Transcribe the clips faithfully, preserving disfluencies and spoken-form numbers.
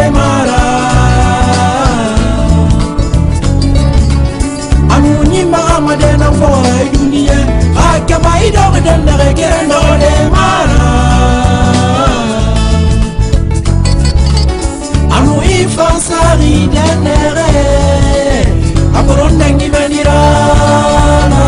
mara Amouni mama de na fora dunia Akama ido den na regendo de mara Anou ifansari denere Aporon dengi venirana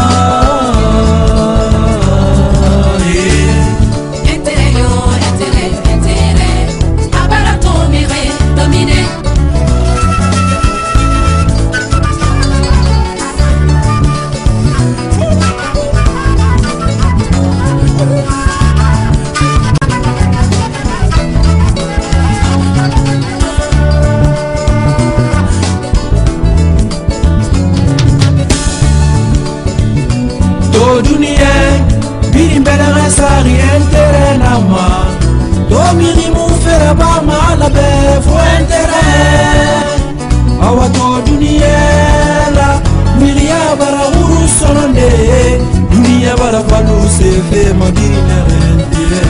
Do dunia biri mbele resari entere na ma Do miri mu fere ba ma la be fo entere Awa do dunia la miri ya bara uru sononde Dunia bara falu se fe ma biri na entere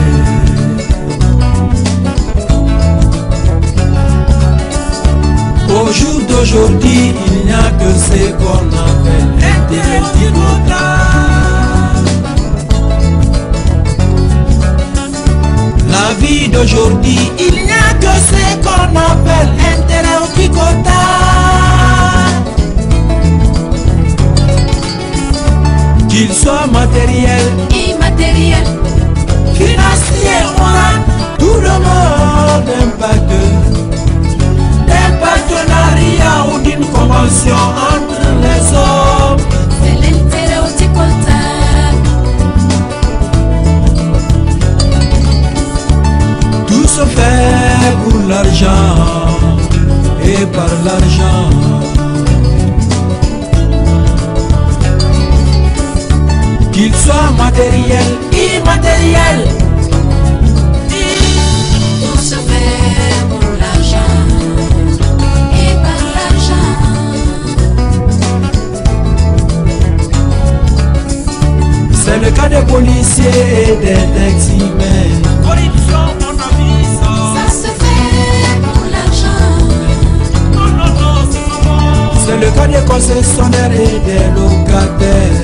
Au jour d'aujourd'hui il n'y a que ce qu'on appelle intérêt du La vie d'aujourd'hui, il n'y a que ce qu'on appelle intérêt au kikota. Qu'il soit matériel, immatériel, financier, moral, tout le monde impacte. D'un partenariat ou d'une convention entre les hommes. C'est l'intérêt au kikota. Tout se fait pour l'argent et par l'argent. Qu'il soit matériel, immatériel. Tout se fait pour l'argent et par l'argent. C'est le cas des policiers et des taximens. Corruption, mon ami. Ça se fait pour l'argent. Non, non, non, c'est pas bon. C'est le cas des concessionnaires et des locataires.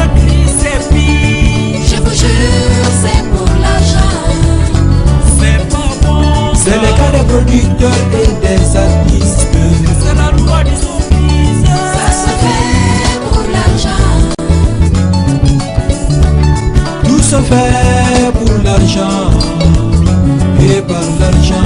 Je vous jure, c'est pour l'argent. C'est pas bon. C'est le cas des producteurs et des artistes. C'est la loi du showbiz. Ça se fait pour l'argent. Tout se fait pour l'argent et par l'argent.